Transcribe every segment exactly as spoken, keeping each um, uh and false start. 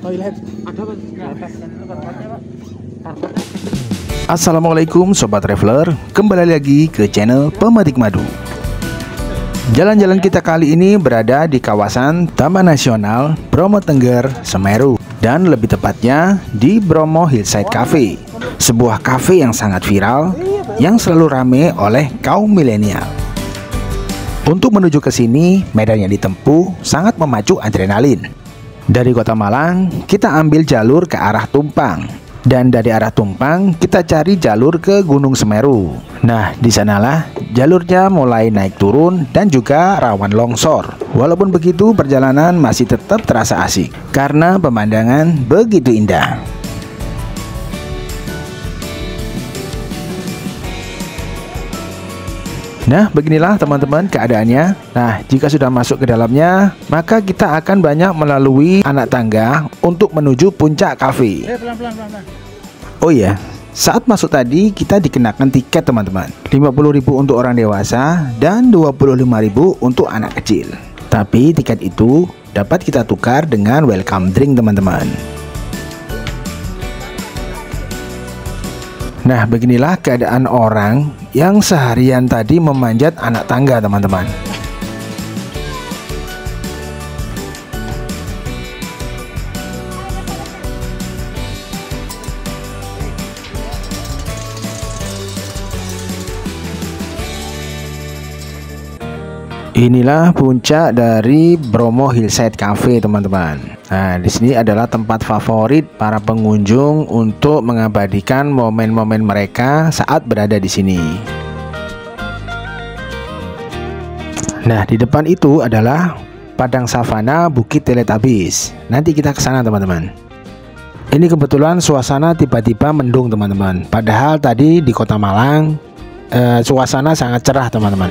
toilet. Ada Pak. Assalamualaikum Sobat Traveler, kembali lagi ke channel Pemetik Madu. Jalan-jalan kita kali ini berada di kawasan Taman Nasional Bromo Tengger, Semeru, dan lebih tepatnya di Bromo Hillside Cafe, sebuah cafe yang sangat viral yang selalu ramai oleh kaum milenial. Untuk menuju ke sini, medan yang ditempuh sangat memacu adrenalin. Dari Kota Malang, kita ambil jalur ke arah Tumpang, dan dari arah Tumpang kita cari jalur ke Gunung Semeru. Nah, di sanalah jalurnya mulai naik turun dan juga rawan longsor. Walaupun begitu, perjalanan masih tetap terasa asik karena pemandangan begitu indah. Nah, beginilah teman-teman keadaannya. Nah, jika sudah masuk ke dalamnya, maka kita akan banyak melalui anak tangga untuk menuju puncak kafe. Oh iya, saat masuk tadi kita dikenakan tiket teman-teman, lima puluh ribu untuk orang dewasa dan dua puluh lima ribu untuk anak kecil. Tapi tiket itu dapat kita tukar dengan welcome drink teman-teman. Nah, beginilah keadaan orang yang seharian tadi memanjat anak tangga teman-teman. Inilah puncak dari Bromo Hillside Cafe teman-teman. Nah, di sini adalah tempat favorit para pengunjung untuk mengabadikan momen-momen mereka saat berada di sini. Nah, di depan itu adalah padang savana Bukit Teletubbies. Nanti kita ke sana teman-teman. Ini kebetulan suasana tiba-tiba mendung teman-teman. Padahal tadi di Kota Malang eh, suasana sangat cerah teman-teman.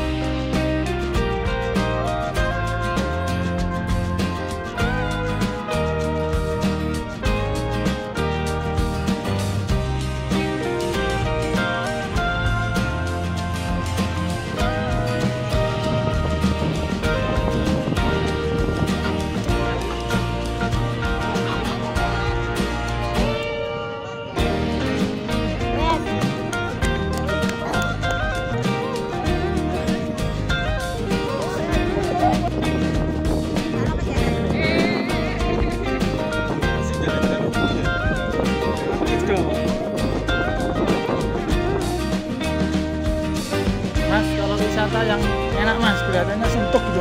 Mas, kalau wisata yang enak mas, kelihatannya suntuk gitu.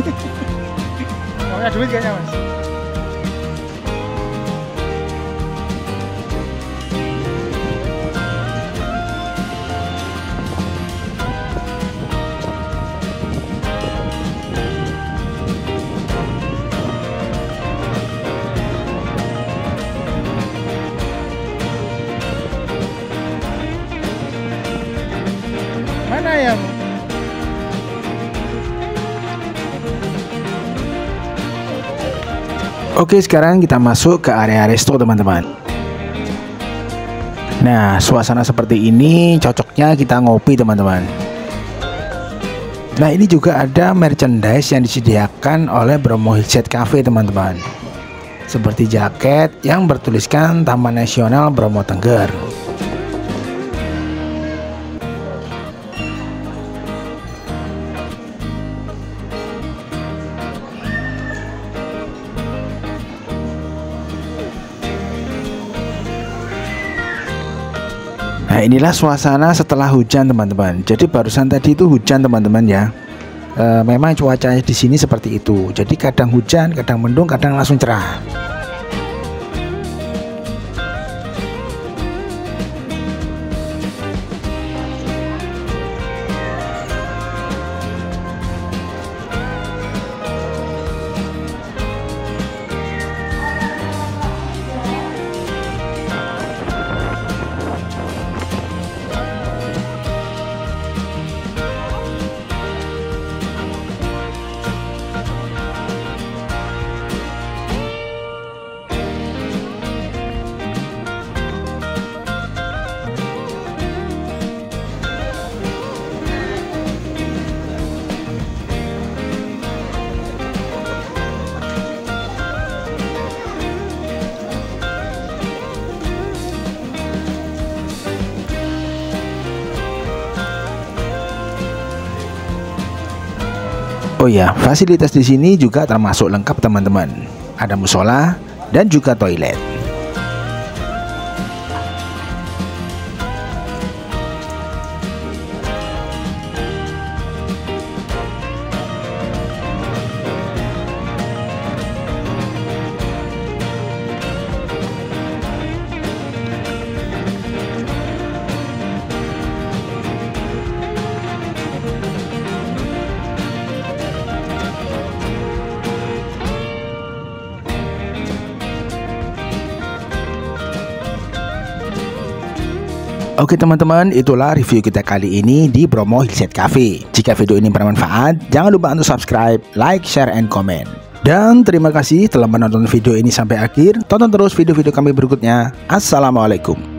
Kamu duit kayaknya mas. Mana ya? Oke, sekarang kita masuk ke area resto teman-teman. Nah, suasana seperti ini cocoknya kita ngopi teman-teman. Nah, ini juga ada merchandise yang disediakan oleh Bromo Hillside Cafe teman-teman, seperti jaket yang bertuliskan Taman Nasional Bromo Tengger. Nah, inilah suasana setelah hujan teman-teman. Jadi barusan tadi itu hujan teman-teman ya. E, memang cuacanya di sini seperti itu. Jadi kadang hujan, kadang mendung, kadang langsung cerah. Oh ya, fasilitas di sini juga termasuk lengkap teman-teman. Ada musola dan juga toilet. Oke teman-teman, itulah review kita kali ini di Bromo Hillside Cafe. Jika video ini bermanfaat, jangan lupa untuk subscribe, like, share, and comment. Dan terima kasih telah menonton video ini sampai akhir. Tonton terus video-video kami berikutnya. Assalamualaikum.